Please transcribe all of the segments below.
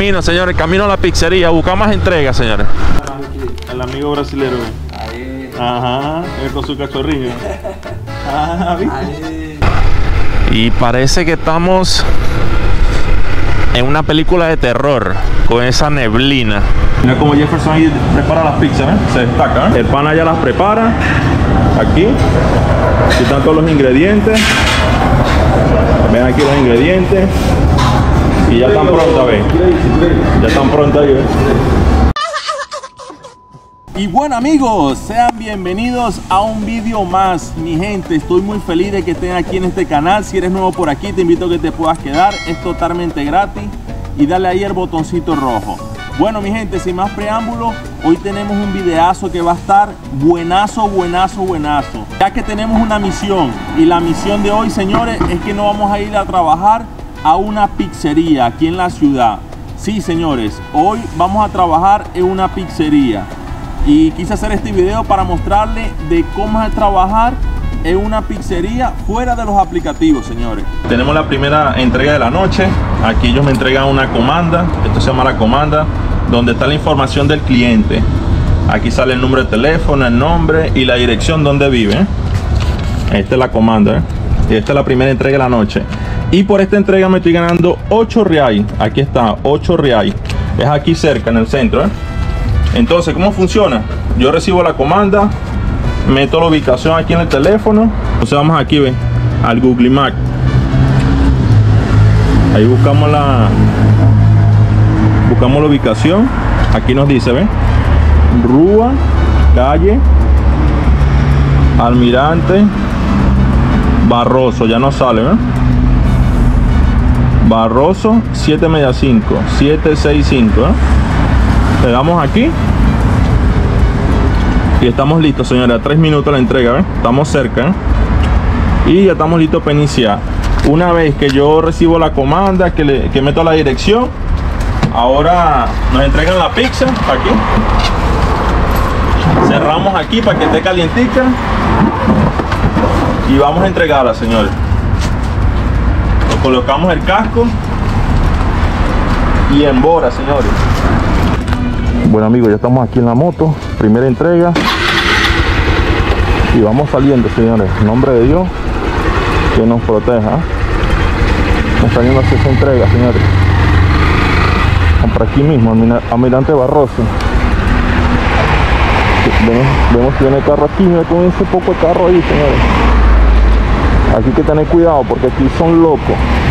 camino, señores, camino a la pizzería. Buscar más entregas, señores. El amigo brasilero. Ahí. Ajá, con su cachorrillo. Ajá, Ahí. Y parece que estamos en una película de terror con esa neblina. Mira cómo Jefferson ahí prepara las pizzas, ¿eh? Se destaca, ¿eh? El pana ya las prepara. Aquí están todos los ingredientes. Ven aquí los ingredientes. Y ya están prontas, ¿ven? Ya están prontas ahí, ¿ven? Y bueno, amigos, sean bienvenidos a un vídeo más. Mi gente, estoy muy feliz de que estén aquí en este canal. Si eres nuevo por aquí, te invito a que te puedas quedar. Es totalmente gratis. Y dale ahí el botoncito rojo. Bueno, mi gente, sin más preámbulo, hoy tenemos un videazo que va a estar buenazo, buenazo, buenazo. Ya que tenemos una misión. Y la misión de hoy, señores, es que no vamos a ir a trabajar a una pizzería aquí en la ciudad. Sí, señores, hoy vamos a trabajar en una pizzería. Y quise hacer este video para mostrarle de cómo es trabajar en una pizzería fuera de los aplicativos, señores. Tenemos la primera entrega de la noche. Aquí ellos me entregan una comanda. Esto se llama la comanda, donde está la información del cliente. Aquí sale el número de teléfono, el nombre y la dirección donde vive. Esta es la comanda, ¿eh? Y esta es la primera entrega de la noche. Y por esta entrega me estoy ganando 8 reais. Aquí está, 8 reais. Es aquí cerca, en el centro, ¿eh? Entonces, ¿cómo funciona? Yo recibo la comanda, meto la ubicación aquí en el teléfono. Entonces vamos aquí, ¿ven? Al Google Maps. Ahí buscamos la ubicación. Aquí nos dice, ¿ven? Rúa, calle Almirante Barroso, ya no sale, ¿ven? Barroso 765, ¿eh? Le damos aquí y estamos listos, señores. A 3 minutos la entrega, ¿ven? Estamos cerca, ¿eh? Y ya estamos listos para iniciar. Una vez que yo recibo la comanda, que meto la dirección, ahora nos entregan la pizza aquí. Cerramos aquí para que esté calientica y vamos a entregarla, señores. Nos colocamos el casco y embora, señores. Bueno, amigos, ya estamos aquí en la moto. Primera entrega. Y vamos saliendo, señores. En nombre de Dios, que nos proteja. Nos están yendo hacia esa entrega, señores. Por aquí mismo, Almirante Barroso. Vemos que viene el carro aquí. Mira cómo ese poco de carro ahí, señores. Aquí hay que tener cuidado porque aquí son locos.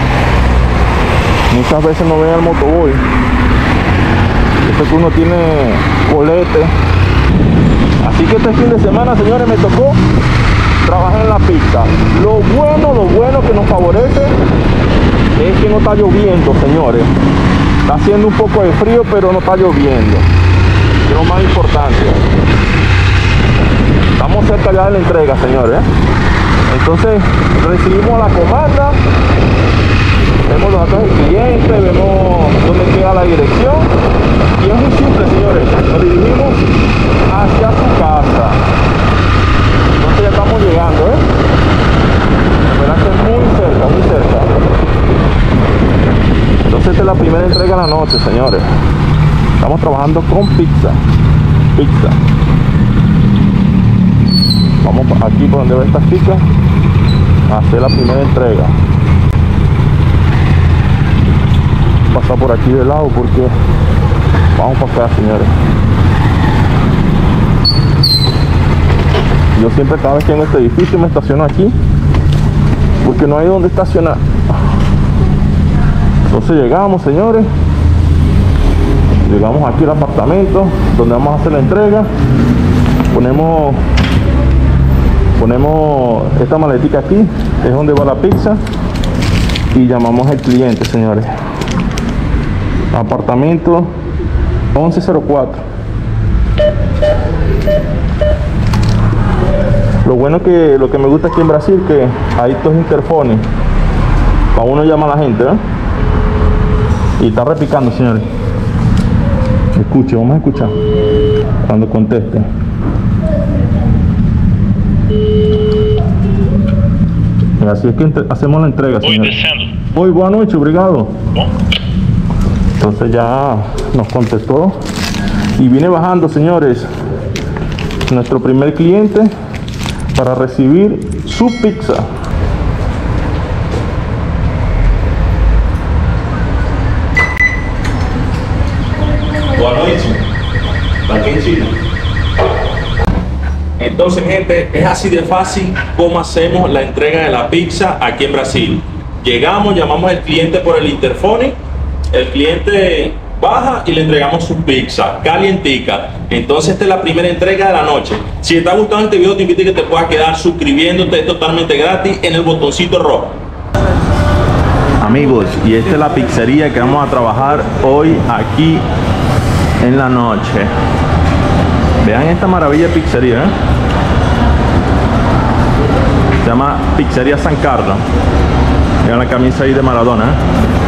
Muchas veces no ven al motoboy. Esto que uno tiene colete. Así que este fin de semana, señores, me tocó trabajar en la pista. Lo bueno que nos favorece es que no está lloviendo, señores. Está haciendo un poco de frío, pero no está lloviendo. Es lo más importante. Estamos cerca ya de la entrega, señores. Entonces recibimos la comanda, vemos los datos del cliente, vemos dónde queda la dirección y es muy simple, señores. Nos dirigimos hacia su casa. Entonces ya estamos llegando, ¿eh? Verán que es muy cerca, muy cerca. Entonces esta es la primera entrega de la noche, señores. Estamos trabajando con pizza. Vamos aquí por donde ven estas chicas a hacer la primera entrega. Pasar por aquí de lado porque vamos para acá, señores. Yo siempre, cada vez que en este edificio, me estaciono aquí porque no hay donde estacionar. Entonces llegamos, señores. Llegamos aquí al apartamento donde vamos a hacer la entrega. Ponemos esta maletica aquí, es donde va la pizza, y llamamos al cliente, señores. Apartamento 1104. Lo bueno que lo que me gusta aquí en Brasil, que hay estos interfones para uno llama a la gente, ¿eh? Y está repicando, señores. Escuche, vamos a escuchar cuando conteste. Así es que hacemos la entrega, señor. Oi, boa noite, obrigado. Entonces ya nos contestó y viene bajando, señores, nuestro primer cliente para recibir su pizza. Boa noite. Tá quentinho. Entonces, gente, es así de fácil como hacemos la entrega de la pizza aquí en Brasil. Llegamos, llamamos al cliente por el interfone, el cliente baja y le entregamos su pizza calientica. Entonces esta es la primera entrega de la noche. Si te está gustando este video, te invito a que te puedas quedar suscribiéndote, es totalmente gratis, en el botoncito rojo. Amigos, y esta es la pizzería que vamos a trabajar hoy aquí en la noche. Vean esta maravilla de pizzería, ¿eh? Se llama Pizzería San Carlos. Vean la camisa ahí de Maradona, ¿eh?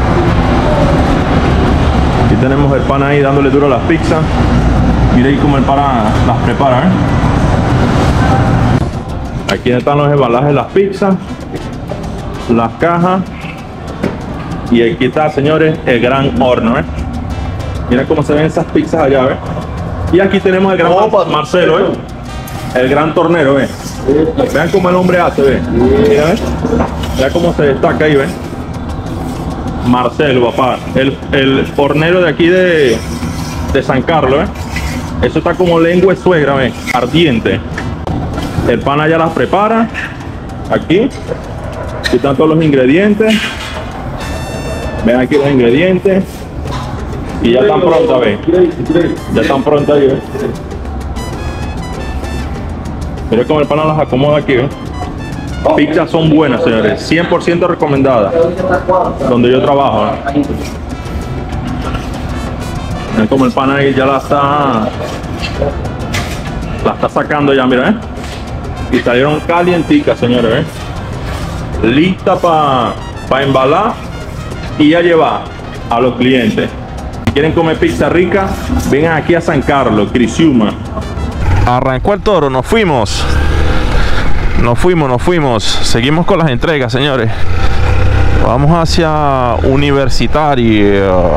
Aquí tenemos el pan ahí dándole duro a las pizzas. Mira ahí cómo el pana las prepara, ¿eh? Aquí están los embalajes de las pizzas, las cajas. Y aquí está, señores, el gran horno, ¿eh? Mira cómo se ven esas pizzas allá, ¿eh? Y aquí tenemos el gran Marcelo, ¿eh? El gran tornero, ¿eh? Vean cómo el hombre hace, ¿eh? Mira, ¿eh? Mira cómo se destaca ahí, ¿ven? Marcelo, papá. El hornero de aquí de San Carlos, ¿eh? Eso está como lengua de suegra, ¿ven? Ardiente. El pan allá las prepara. Aquí. Aquí están todos los ingredientes. Ven aquí los ingredientes. Y ya están prontas, ¿ven? Ya están prontas ahí, ¿ven? Mira cómo el pana las acomoda aquí, ¿ven? Pizzas son buenas, señores, 100% recomendadas donde yo trabajo, ¿eh? Miren como el pana ahí ya la está sacando ya, mira, ¿eh? Y salieron calienticas, señores, ¿eh? Lista para embalar y a llevar a los clientes. Si quieren comer pizza rica, vengan aquí a San Carlos, Criciúma. Arrancó el toro, nos fuimos. Nos fuimos. Seguimos con las entregas, señores. Vamos hacia Universitario.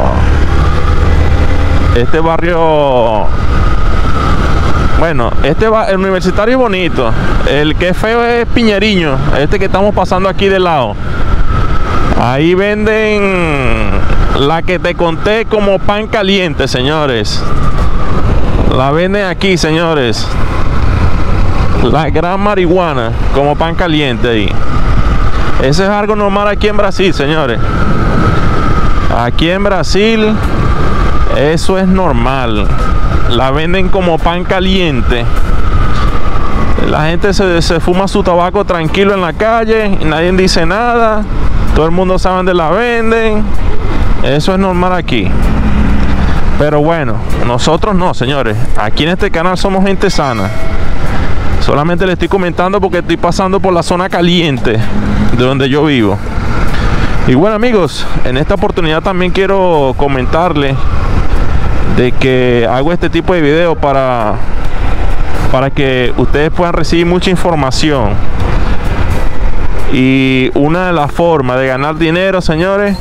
Este barrio... Bueno, el Universitario es bonito. El que es feo es Piñeriño. Este que estamos pasando aquí de lado. Ahí venden la que te conté como pan caliente, señores. La venden aquí, señores. La gran marihuana como pan caliente ahí. Eso es algo normal aquí en Brasil, señores. Aquí en Brasil eso es normal. La venden como pan caliente. La gente se fuma su tabaco tranquilo en la calle y nadie dice nada. Todo el mundo sabe dónde la venden. Eso es normal aquí. Pero bueno, nosotros no, señores. Aquí en este canal somos gente sana. Solamente le estoy comentando porque estoy pasando por la zona caliente de donde yo vivo. Y bueno, amigos, en esta oportunidad también quiero comentarles de que hago este tipo de video para que ustedes puedan recibir mucha información. Y una de las formas de ganar dinero, señores,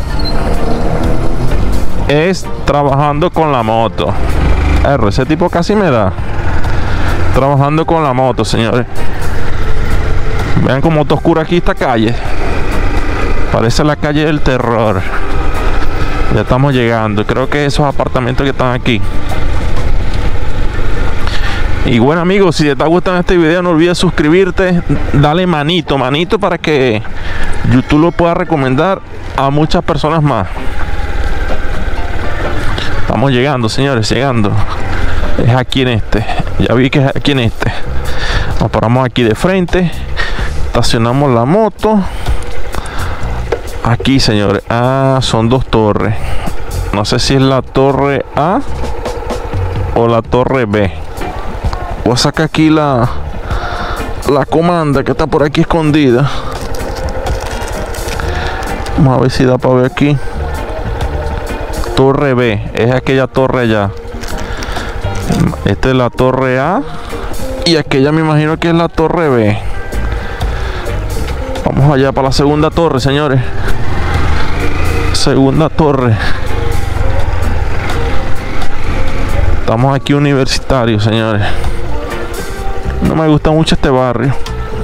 es trabajando con la moto. Ese tipo casi me da. Trabajando con la moto, señores. Vean cómo está oscura aquí esta calle. Parece la calle del terror. Ya estamos llegando. Creo que esos apartamentos que están aquí. Y bueno, amigos, si te está gustando este video, no olvides suscribirte. Dale manito para que YouTube lo pueda recomendar a muchas personas más. Estamos llegando, señores, llegando. Es aquí en este. Ya vi que es aquí en este. Nos paramos aquí de frente. Estacionamos la moto. Aquí, señores. Ah, son dos torres. No sé si es la torre A o la torre B. Voy a sacar aquí la comanda que está por aquí escondida. Vamos a ver si da para ver aquí. Torre B. Es aquella torre allá. Esta es la torre A. Y aquella me imagino que es la torre B. Vamos allá para la segunda torre, señores. Segunda torre. Estamos aquí universitarios, señores. No me gusta mucho este barrio,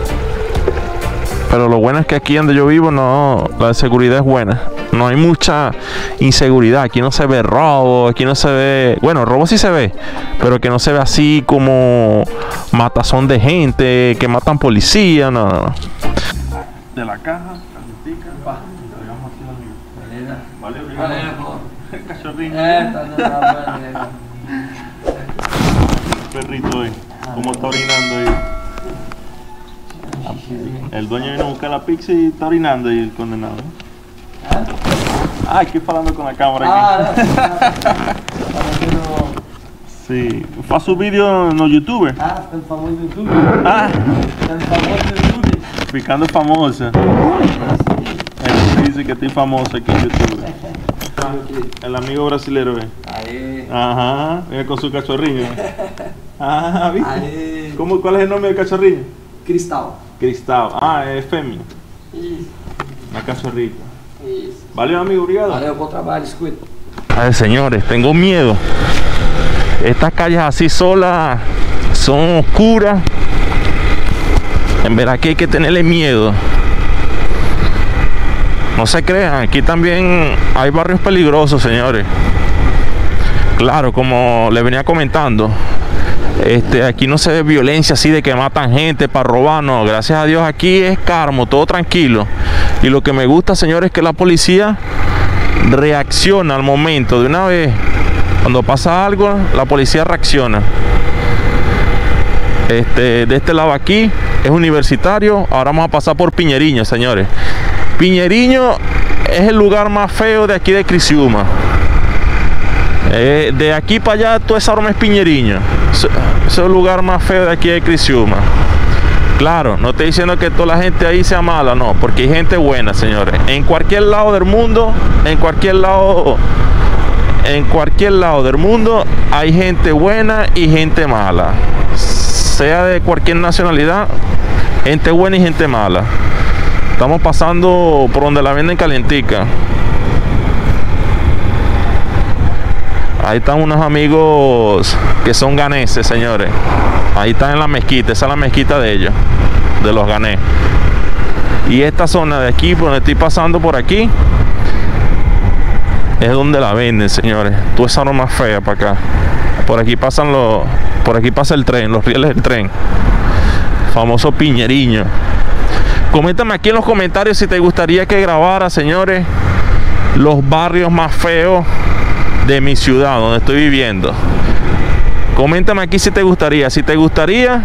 pero lo bueno es que aquí donde yo vivo no, la seguridad es buena. No hay mucha inseguridad. Aquí no se ve robo, aquí no se ve... Bueno, robo sí se ve, pero que no se ve así como matazón de gente, que matan policía, no. De la caja, cajetica. Vale, obrigado. Cachorrinho. Perrito ahí, como está orinando ahí. El dueño vino a buscar la pizza y está orinando ahí el condenado. Ah, aquí falando con la cámara aquí. Sí, faz o vídeo no YouTube. Ah, ficando famoso no YouTube. Ah, Ficando famoso no YouTube. ficando famosa. Él dice que estoy famoso aquí en YouTube. El amigo brasileño, ve. Aê. Ajá, viene con su cachorrinho. Ah, ¿viste? Aê. ¿Cuál es el nombre del cachorrinho? Cristal. Cristal. Ah, es fêmea. Isso. Una cachorrita. Isso. Valeu, amigo, obrigado. Valeu, bom trabalho, descuida. Ay, señores, tengo miedo. Estas calles así solas son oscuras. En verdad que hay que tenerle miedo. No se crean, aquí también hay barrios peligrosos, señores. Claro, como les venía comentando, aquí no se ve violencia así de que matan gente para robar, no. Gracias a Dios aquí es calmo, todo tranquilo. Y lo que me gusta, señores, es que la policía reacciona al momento de una vez. Cuando pasa algo, la policía reacciona. De este lado aquí es universitario. Ahora vamos a pasar por Piñeriño, señores. Piñeriño es el lugar más feo de aquí de Criciúma. De aquí para allá toda esa broma es Piñeriño. Es el lugar más feo de aquí de Criciúma. Claro, no estoy diciendo que toda la gente ahí sea mala, no, porque hay gente buena, señores. En cualquier lado del mundo, en cualquier lado del mundo hay gente buena y gente mala. Sea de cualquier nacionalidad, gente buena y gente mala. Estamos pasando por donde la venden calientica. Ahí están unos amigos que son ganeses, señores. Ahí están en la mezquita, esa es la mezquita de ellos, de los ganés. Y esta zona de aquí, por donde estoy pasando por aquí, es donde la venden, señores. Toda esa aroma fea para acá. Por aquí pasa el tren, los rieles del tren. Famoso Piñeriño. Coméntame aquí en los comentarios si te gustaría que grabara, señores, los barrios más feos de mi ciudad, donde estoy viviendo. Coméntame aquí si te gustaría. Si te gustaría,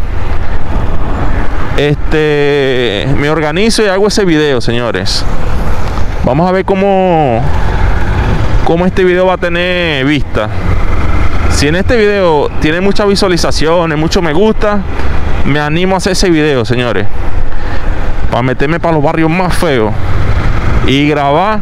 me organizo y hago ese video, señores. Vamos a ver cómo este video va a tener vista. Si en este video tiene muchas visualizaciones, mucho me gusta, me animo a hacer ese video, señores, para meterme para los barrios más feos y grabar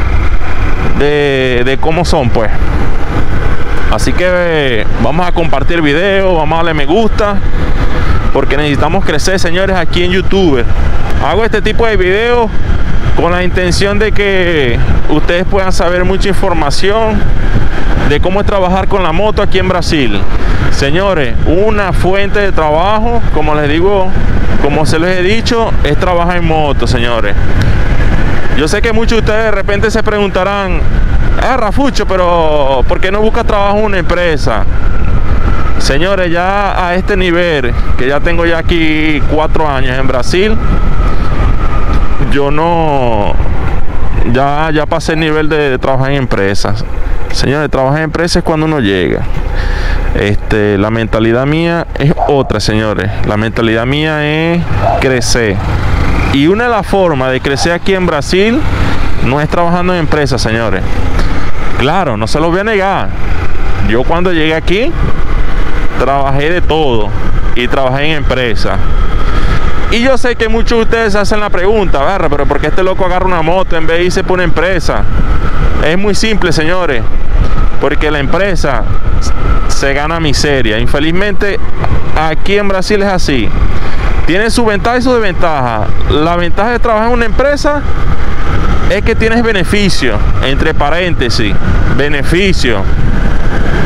de cómo son, pues. Así que vamos a compartir el video, vamos a darle me gusta, porque necesitamos crecer, señores, aquí en YouTube. Hago este tipo de videos con la intención de que ustedes puedan saber mucha información de cómo es trabajar con la moto aquí en Brasil. Señores, una fuente de trabajo, como les digo, como se les he dicho, es trabajar en moto, señores. Yo sé que muchos de ustedes de repente se preguntarán: Rafucho, pero ¿por qué no busca trabajo en una empresa? Señores, ya a este nivel, que ya tengo ya aquí 4 años en Brasil, yo no... Ya pasé el nivel de trabajar en empresas. Señores, trabajar en empresas es cuando uno llega. La mentalidad mía es otra, señores. La mentalidad mía es crecer. Y una de las formas de crecer aquí en Brasil no es trabajando en empresas, señores. Claro, no se los voy a negar. Yo cuando llegué aquí trabajé de todo y trabajé en empresas. Y yo sé que muchos de ustedes se hacen la pregunta: pero ¿por qué este loco agarra una moto en vez de irse por una empresa? Es muy simple, señores, porque la empresa se gana miseria. Infelizmente aquí en Brasil es así. Tiene su ventaja y su desventaja. La ventaja de trabajar en una empresa es que tienes beneficio, entre paréntesis, beneficio.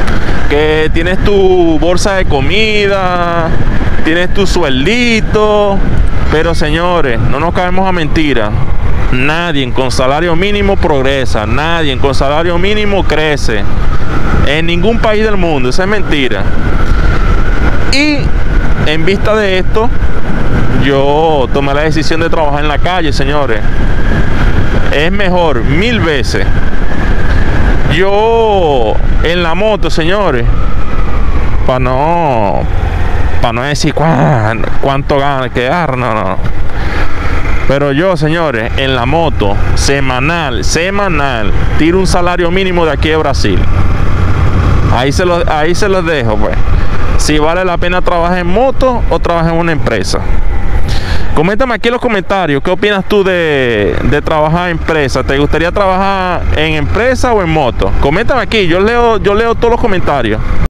que tienes tu bolsa de comida, tienes tu sueldito, pero señores, no nos caemos a mentiras. Nadie con salario mínimo progresa, nadie con salario mínimo crece en ningún país del mundo, esa es mentira. Y en vista de esto, yo tomé la decisión de trabajar en la calle, señores. Es mejor 1000 veces yo en la moto, señores, para no decir cuánto gana, no. Pero yo, señores, en la moto, semanal, tiro un salario mínimo de aquí de Brasil. Ahí se los dejo, pues. Si vale la pena trabajar en moto o trabajar en una empresa. Coméntame aquí en los comentarios, ¿qué opinas tú de trabajar en empresa? ¿Te gustaría trabajar en empresa o en moto? Coméntame aquí, yo leo todos los comentarios.